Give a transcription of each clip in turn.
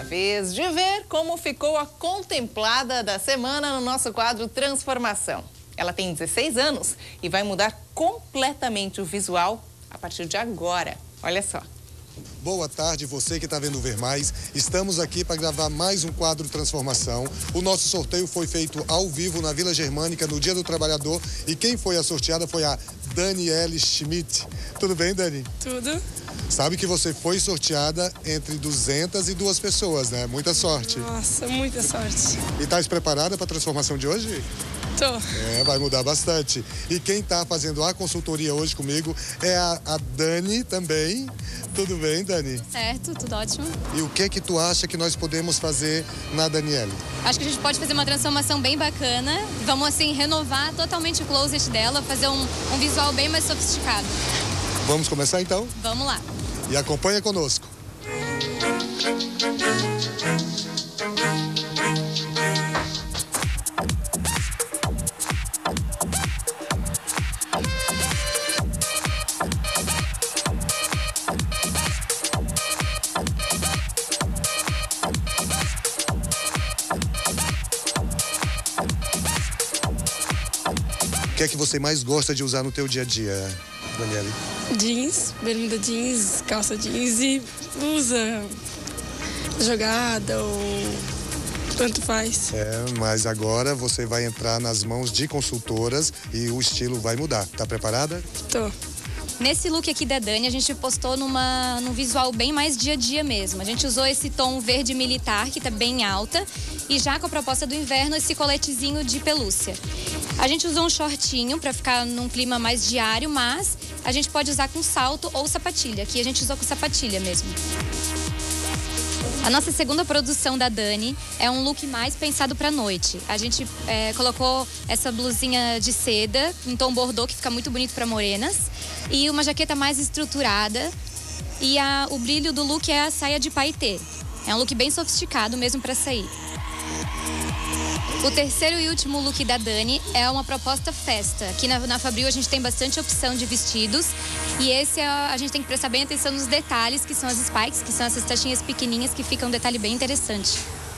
vez de ver como ficou a contemplada da semana no nosso quadro Transformação. Ela tem 16 anos e vai mudar completamente o visual a partir de agora. Olha só. Boa tarde, você que está vendo Ver Mais. Estamos aqui para gravar mais um quadro Transformação. O nosso sorteio foi feito ao vivo na Vila Germânica no Dia do Trabalhador e quem foi a sorteada foi a Daniele Schmidt. Tudo bem, Dani? Tudo. Sabe que você foi sorteada entre 202 pessoas, né? Muita sorte. Nossa, muita sorte. E tá preparada para a transformação de hoje? Tô. Vai mudar bastante. E quem tá fazendo a consultoria hoje comigo é a Dani também. Tudo bem, Dani? Certo, tudo ótimo. E o que tu acha que nós podemos fazer na Daniele? Acho que a gente pode fazer uma transformação bem bacana. Vamos, assim, renovar totalmente o closet dela, fazer um visual bem mais sofisticado. Vamos começar, então? Vamos lá. E acompanha conosco. O que é que você mais gosta de usar no teu dia a dia, Daniele? Jeans, bermuda jeans, calça jeans e usa jogada ou tanto faz. Mas agora você vai entrar nas mãos de consultoras e o estilo vai mudar. Tá preparada? Tô. Nesse look aqui da Dani, a gente postou num visual bem mais dia a dia mesmo. A gente usou esse tom verde militar, que tá bem alta, e já com a proposta do inverno, esse coletezinho de pelúcia. A gente usou um shortinho para ficar num clima mais diário, mas a gente pode usar com salto ou sapatilha. Aqui a gente usou com sapatilha mesmo. A nossa segunda produção da Dani é um look mais pensado para noite. A gente colocou essa blusinha de seda em tom bordô, que fica muito bonito para morenas, e uma jaqueta mais estruturada. E o brilho do look é a saia de paetê. É um look bem sofisticado mesmo para sair. O terceiro e último look da Dani é uma proposta festa. Aqui na Fabril a gente tem bastante opção de vestidos e esse a gente tem que prestar bem atenção nos detalhes, que são as spikes, que são essas taxinhas pequenininhas que ficam um detalhe bem interessante.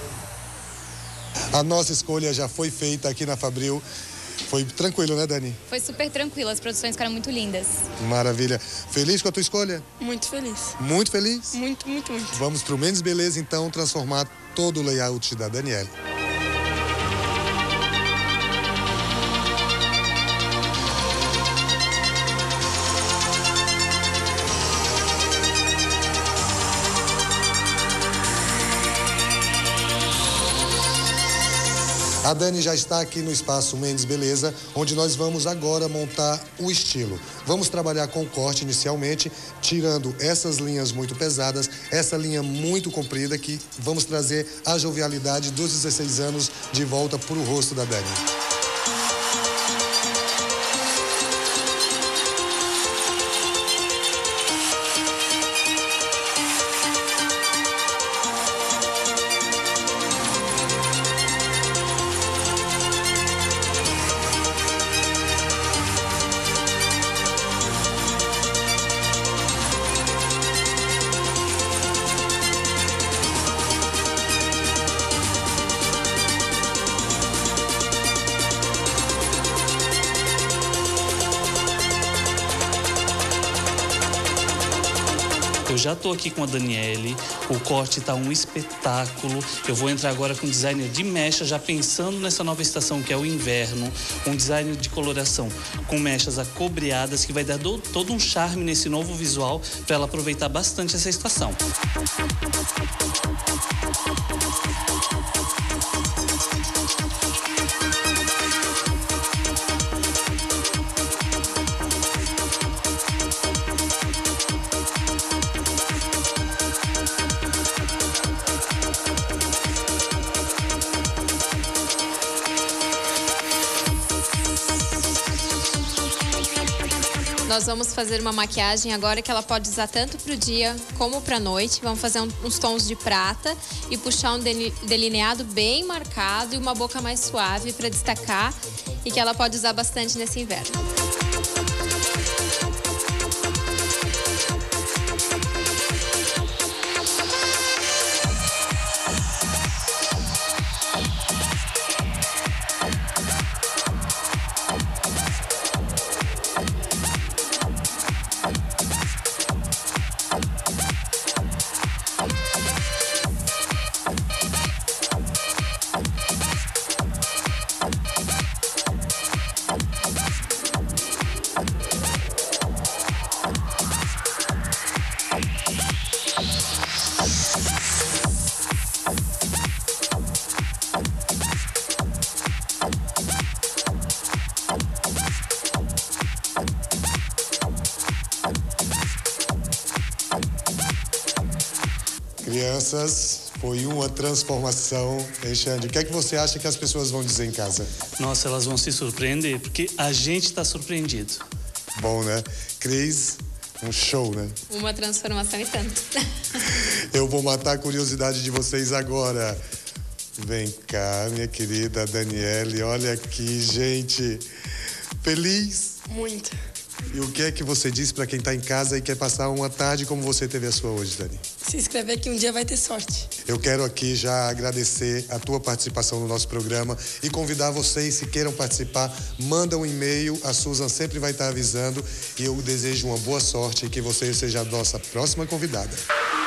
A nossa escolha já foi feita aqui na Fabril. Foi tranquilo, né, Dani? Foi super tranquilo, as produções ficaram muito lindas. Maravilha. Feliz com a tua escolha? Muito feliz. Muito feliz? Muito, muito, muito. Vamos pro Mendes Beleza, então, transformar todo o layout da Daniele. A Dani já está aqui no espaço Mendes Beleza, onde nós vamos agora montar o estilo. Vamos trabalhar com o corte inicialmente, tirando essas linhas muito pesadas, essa linha muito comprida, que vamos trazer a jovialidade dos 16 anos de volta para o rosto da Dani. Eu já estou aqui com a Daniele, o corte está um espetáculo. Eu vou entrar agora com um designer de mecha, já pensando nessa nova estação que é o inverno. Um design de coloração com mechas acobreadas que vai dar todo um charme nesse novo visual para ela aproveitar bastante essa estação. Nós vamos fazer uma maquiagem agora que ela pode usar tanto para o dia como para a noite. Vamos fazer uns tons de prata e puxar um delineado bem marcado e uma boca mais suave para destacar e que ela pode usar bastante nesse inverno. Crianças, foi uma transformação. Hein, Xande? O que é que você acha que as pessoas vão dizer em casa? Nossa, elas vão se surpreender, porque a gente está surpreendido. Bom, né? Cris, um show, né? Uma transformação e tanto. Eu vou matar a curiosidade de vocês agora. Vem cá, minha querida Daniele, olha aqui, gente. Feliz? Muito. E o que é que você diz para quem está em casa e quer passar uma tarde como você teve a sua hoje, Dani? Se inscrever que um dia vai ter sorte. Eu quero aqui já agradecer a tua participação no nosso programa e convidar vocês, se queiram participar, manda um e-mail, a Susan sempre vai estar avisando e eu desejo uma boa sorte e que você seja a nossa próxima convidada.